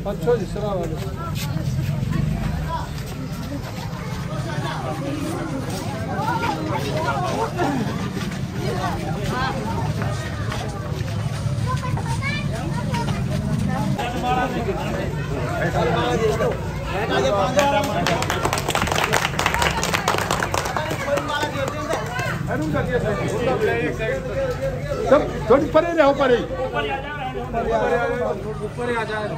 अच्छा जी सलाम सब थोड़ी परे रहो परे ऊपर आ जाए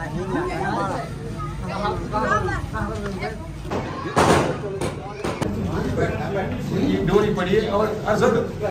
डोरी पड़ी है और असद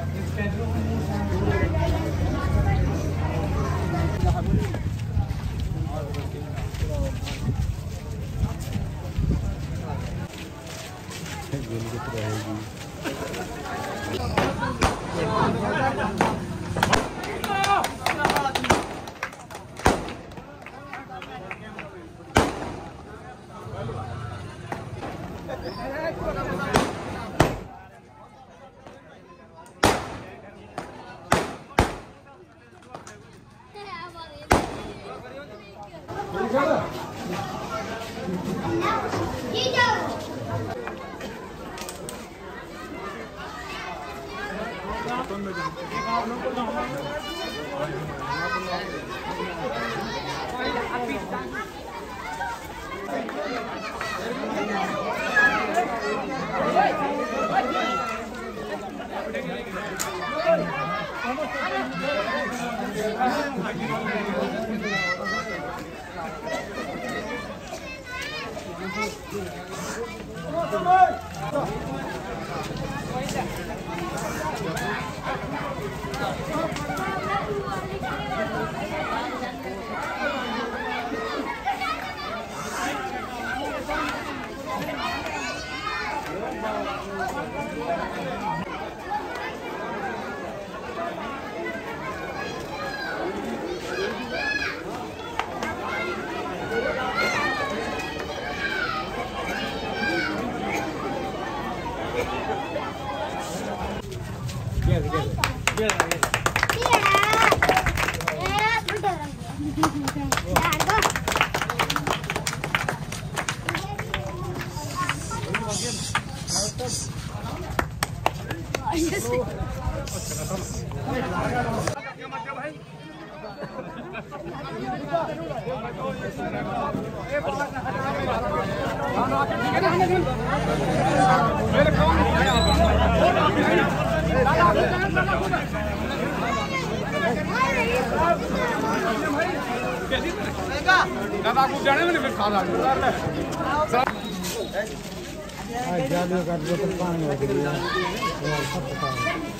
दादा को जाने में फिर खा ला जाने का बोतल पानी हो गया सब पता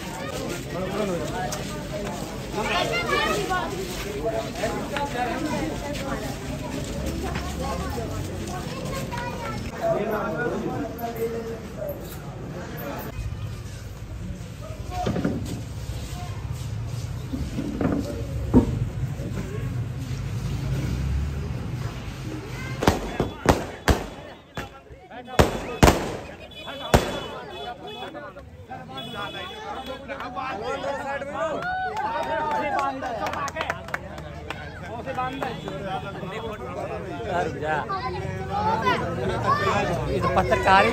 पत्रकारी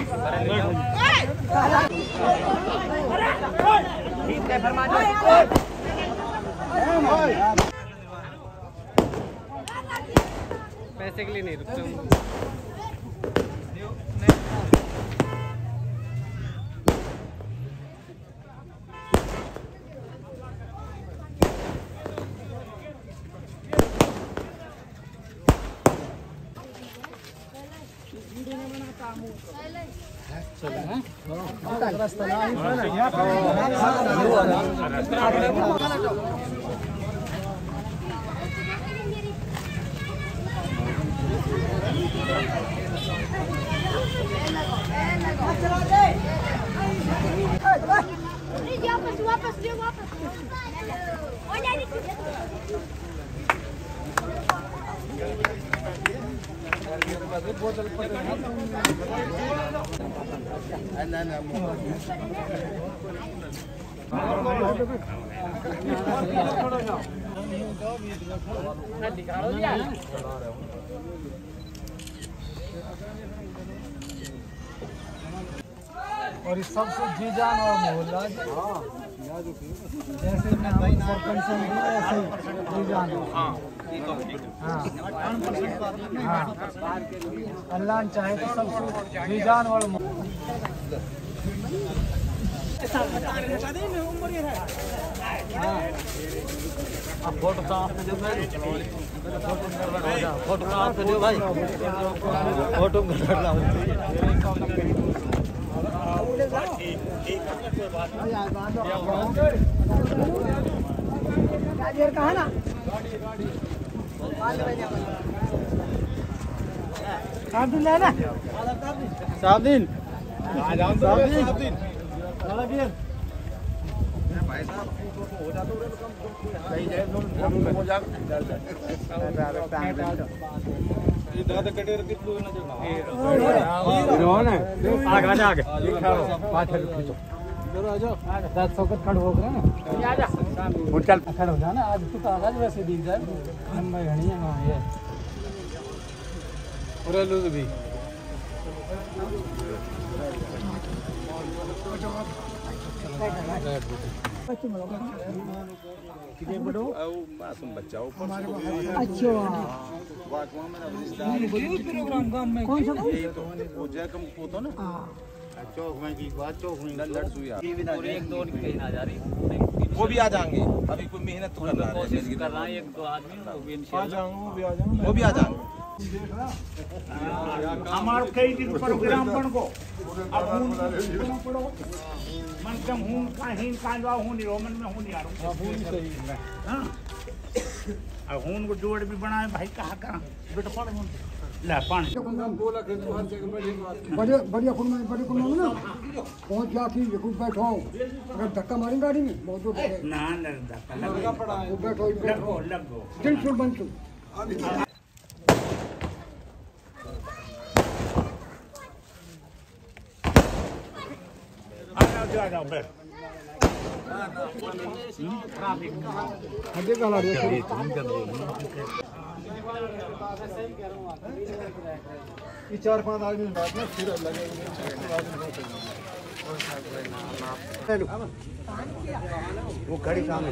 पैसे के लिए नहीं रुकते और इस सबसे जी जान और मोहल्ला जैसे मैं सरपंच से मिली ऐसे जी जान। हाँ अल्लाह ने चाहे तो सबसे जी जान और फोटो साफ दो भाई, फोटो साफ दो भाई, फोटो कहा ना साबुन लेना साबुन भाई साहब हो जाता सही जाए हो जा दादा कटेर कितलो ना जगह रोन है आगे आगे पाछे खींचो जरा आ जाओ 10 वक्त खड़ हो गया ना आ जा वो चल खड़ हो जा ना आज तू आज वैसे दिख जाए हम भाई घणी है हां ये और लूज भी कितने बड़ो मासूम बच्चा ऊपर अच्छा वाकवा में प्रोग्राम गांव में कौन सा तो वो जयकम को तो ना चौक में की बात चौक में लड़ सुया एक दो की कहीं ना जा रही वो भी आ जाएंगे अभी कोई मेहनत कर रहा है कोशिश कर रहा है एक दो आदमी वो भी इंशाल्लाह वो भी आ जाएंगे हमारे कई दिन प्रोग्राम बन को अब पढ़ो मन कम हूं का हिन कांडवा हूं नहीं रोमन में हूं नहीं यार हूं सही है हां अब हूं को जोड़ भी बनाए भाई कहां कहां बेटा पानी ले पानी बोला के बढ़िया बढ़िया कुल में बड़ी कुल में ना पहुंच जा की कुछ बैठो अगर धक्का मारेंगे गाड़ी में बहुत दूर ना ना धक्का लगा पड़ा वो बैठो लगो दिल से बंद तू आ जाओ बैठ आगे का ला दो ये 4-5 आदमी बात में फिर लगेंगे वो घड़ी सामने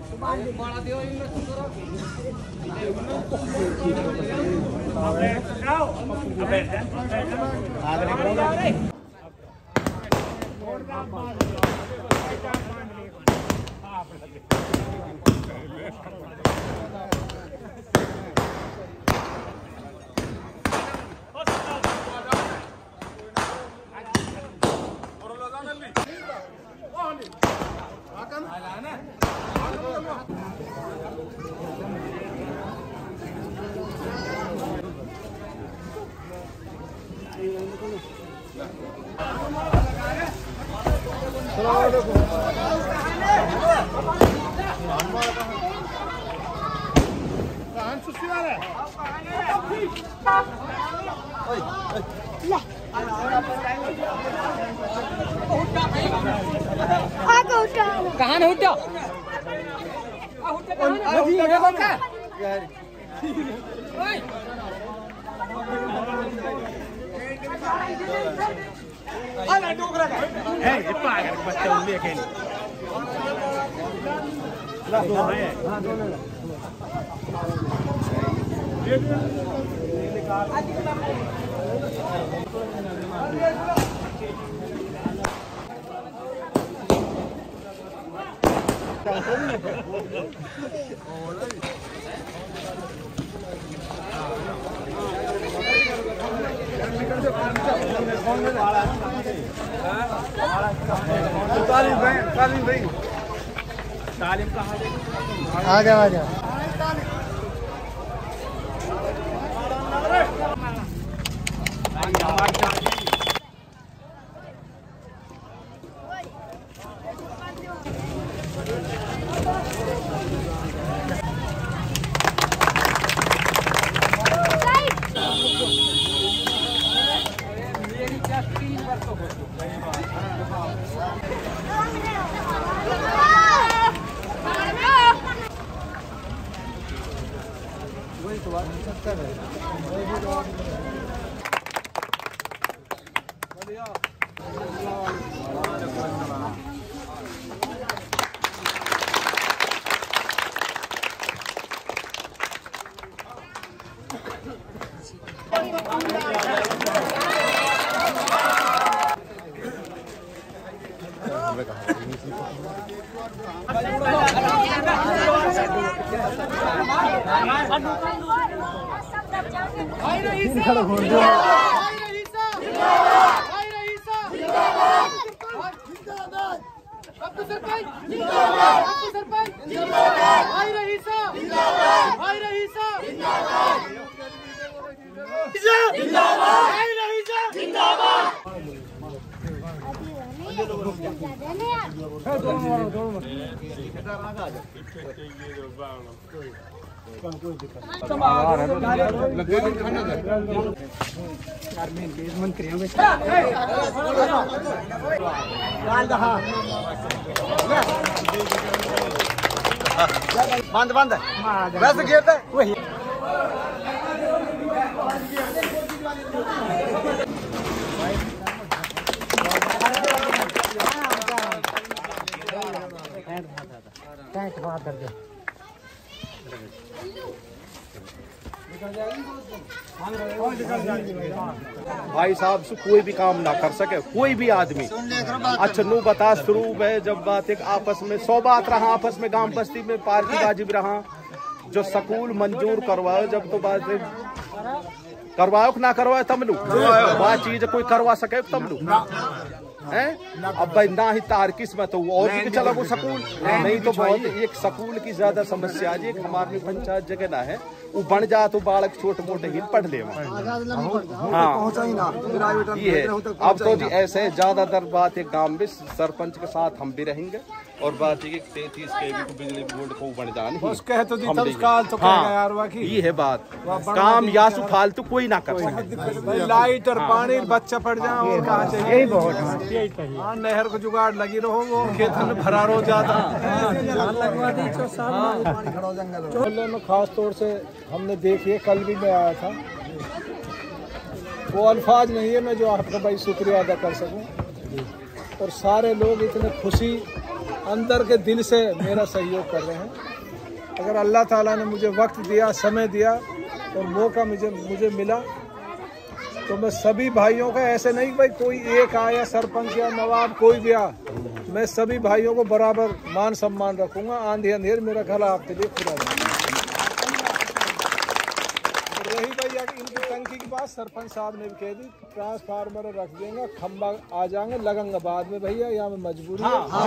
कहाँ है उठा तालीम कहाँ आ जाओ आ जाओ बंद बंद वैसे गिरता है वही भाई साहब से कोई भी काम ना कर सके कोई भी आदमी। अच्छा नू बता शुरू है जब बात एक आपस में 100 बात रहा आपस में गांव बस्ती में पार्टी बाजी भी रहा जो स्कूल मंजूर करवाओ जब तो बात करवाओ ना करवाओ तब लू बात चीज कोई करवा सके तब लू हैं। अब भाई ना ही तारकिस में तो और भी चला वो स्कूल नहीं तो बहुत एक स्कूल की ज्यादा समस्या है एक हमारे पंचायत जगह ना है वो बन जा तो बालक छोटे मोटे ही पढ़ ले हाँ ये है। अब तो जी ऐसे ज्यादातर बात एक गांव में सरपंच के साथ हम भी रहेंगे और बात है 33 kV को बिजली बोर्ड को बन जाने हाँ ये है बात काम या सु फालतू कोई ना कर सके लाइट और पानी बच्चा पड़ जाए और कहाँ चाहिए यही बहुत हाँ नहर को जुगाड़ लगी रहो वो खेतन में भरा रो जाता मोहल्ले में खास तौर से हमने देखिए कल भी मैं आया था वो अल्फाज नहीं है मैं जो आपका भाई शुक्रिया अदा कर सकूं और सारे लोग इतने खुशी अंदर के दिल से मेरा सहयोग कर रहे हैं। अगर अल्लाह ताला ने मुझे वक्त दिया समय दिया और मौका मुझे मिला तो मैं सभी भाइयों का ऐसे नहीं भाई कोई एक आया सरपंच या नवाब कोई भी आ मैं सभी भाइयों को बराबर मान सम्मान रखूंगा। आंधी अंधेर मेरा गला आपके लिए खुला रही भैया इनकी टंकी की बात सरपंच साहब ने भी कह दी ट्रांसफार्मर रख देंगे खंबा आ जाएंगे लगेंगे बाद में भैया यहाँ में मजबूरी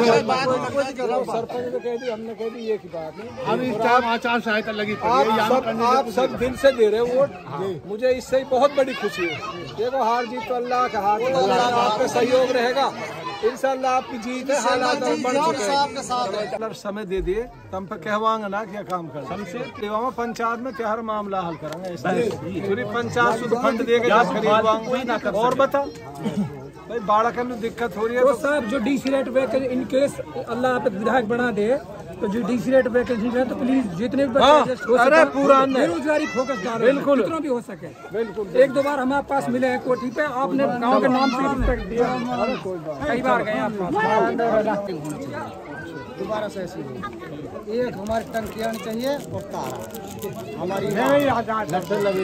सरपंच ने कह दी हमने कह दी ये की बात नहीं आचार संहिता लगी आप सब दिल से दे रहे हो वोट मुझे इससे बहुत बड़ी खुशी है। देखो हार जीत तो अल्लाह का हाथ आपका सहयोग रहेगा इंशाल्लाह आपकी जीत है हालात बढ़ चुके हैं समय दे दिए तम पे कहवांगे ना क्या काम कर हमसे पंचायत में त्यार मामला हल करेंगे पूरी पंचायत शुद्ध फंड देगा और बता भाई बाड़ा करने दिक्कत हो रही है तो साहब जो DC rate vacancy in case अल्लाह आप विधायक बना दे तो जो डीसी रेट वैकेंसी है तो प्लीज जितने भी अरे पूरा बेरोजगारी फोकस बिल्कुल जितना भी हो सके बिल्कुल एक दो बार हमारे पास मिले हैं कोठी पे आपने गांव के नाम पे रिस्पेक्ट दिया कई बार गए आप दोबारा से ऐसी एक हमारी टंकी आनी चाहिए और तारा हमारी लगी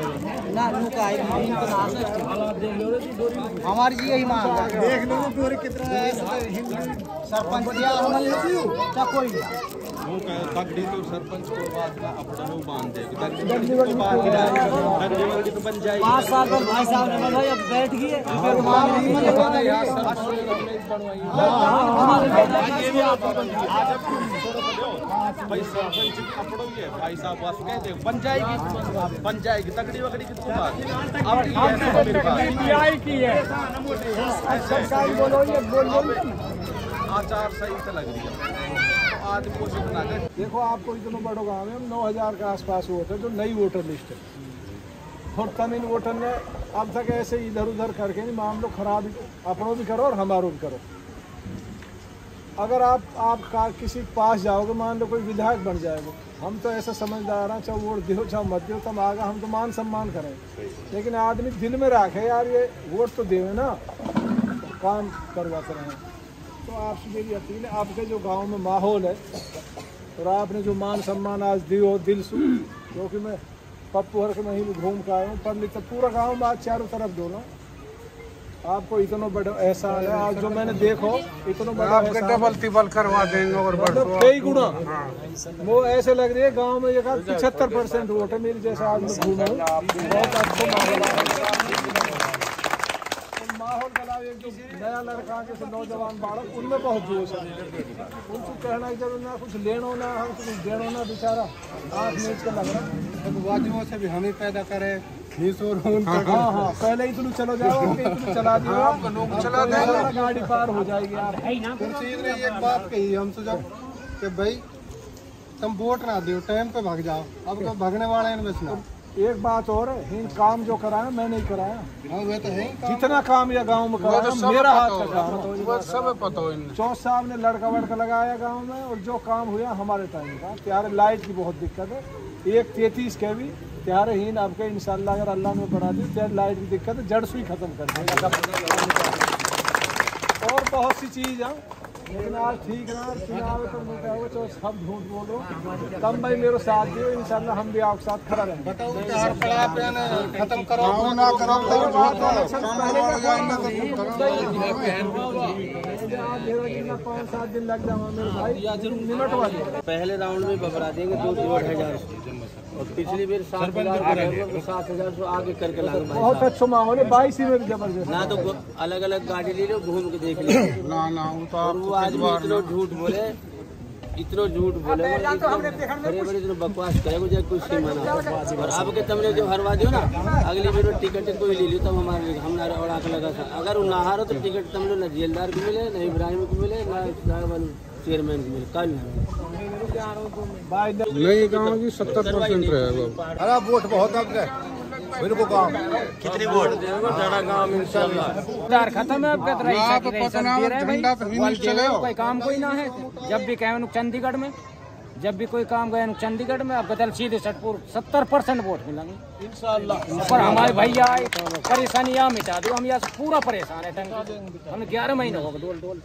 हमारी जी यही मांग है देख लो दूरी कितना सरपंच क्या कोई तगड़ी तो सरपंच को बात का अपना वो बांध दे तो बन जाएगी 5 साल पर भाई साहब ने भाई अब बैठ गए भाई साहब बस कहते बन जाएगी तगड़ी वगड़ी की बात आचार संहिता लग रही है आदमी कोशिश बना कर देखो आपको इतना बड़ा गाँव में 9000 के आसपास वोट है जो नई वोटर लिस्ट है और तम इन वोटर ने अब तक ऐसे इधर उधर करके नहीं मामलों खराब अपनों भी करो और हमारों भी करो अगर आप किसी के पास जाओगे, मान लो कोई विधायक बन जाएगा, हम तो ऐसा समझदार हैं, चाहे वोट दो चाहे मत दो, तब आगे हम तो मान सम्मान करें। लेकिन आदमी दिल में रखे यार ये वोट तो देवे ना, तो काम करवाते रहें। तो आपसे मेरी अपील है, आपके जो गांव में माहौल है और आपने जो मान सम्मान आज दियो दिल से, क्योंकि मैं पप्पू हर के में ही घूम के आया हूँ, पर नहीं तो पूरा गाँव में आज चारों तरफ डोला। आपको इतना बड़ा एहसान है आज जो मैंने देखो, इतना बड़ा डबल तिबल करवा देंगे और मतलब कई गुना वो ऐसे लग रही है गांव में। 75% वोट है मेरी जैसा आज मैं घूमा हूँ। बहुत अच्छा माहौल बना। एक जो नया लड़का जैसे नौजवान बालक, उनमें बहुत जोश है। उनको कहना की जरूरत ना, कुछ लेनो ना, हम कुछ देनो ना, बेचारा आँख मीच के लग रहा। वादियों से भी हम ही पैदा करें। हाँ, पहले ही तुम चलो जाओ, चला दियो, चला देगा, गाड़ी पार हो जाएगी। आप एक बात कही हमसे जब कि भाई तुम वोट ना दो, टाइम पे भाग जाओ। अब तो भागने वाले हैं बेचना। एक बात और है, काम जो कराया मैं नहीं कराया। वे तो है जितना काम या गांव में कराया मेरा हाथ का काम है। सब पता हो। चौथ साहब ने लड़का वड़का लगाया गांव में, और जो काम हुआ हमारे टाइम का। त्यारे लाइट की बहुत दिक्कत है, 133 के भी त्यारे हीन आपके इंशाल्लाह अगर अल्लाह ने बढ़ा दी, त्यारे लाइट की दिक्कत है, जड़ से ही खत्म कर देगा। और बहुत सी चीज़ है, लेकिन आज ठीक ना चुनाव तो नहीं कहोगे तो सब झूठ बोलो। तब भाई मेरे साथ दियो, इंशाल्लाह हम भी आपके साथ खड़ा रहेंगे। खत्म करो ना करो तो 5-7 दिन लग जाओ मेरे भाई, मिनट वाले। पहले राउंड में बबरा देंगे 2,000 और पिछली बार 7,000 से आगे करके लगा। बहुत अच्छा माहौल है, 22 में भी जबरदस्त। ना तो अलग अलग गाड़ी ले लो, घूम के देख लो। ना वो आदमी इतना झूठ बोले, बड़े बड़े इतना बकवास करे मुझे कुछ सीमा ना। और अब के तुमने जो हरवा दियो ना, अगली बार टिकट कोई ले लियो तब हमारे हमने और आँख लगा था। अगर वो ना हारो तो टिकट तुमने ना जेलदार को मिले, ना इब्राहिम को मिले, ना चेयरमैन को मिले। कल नहीं गाँव की 70% रहेगा। अरे वोट बहुत अब गए मेरे को काम कितनी वोट गाँव में इंशाल्लाह खत्म है। अब कोई काम कोई ना है। जब भी कहे चंडीगढ़ में, जब भी कोई काम गए चंडीगढ़ में, अब बदल सीधे 70% वोट मिलेंगे इंशाल्लाह। पर हमारे भैया परेशानी यहाँ मिटा दो, हम यहाँ से पूरा परेशान है। हमने 11 महीने हो गए डोल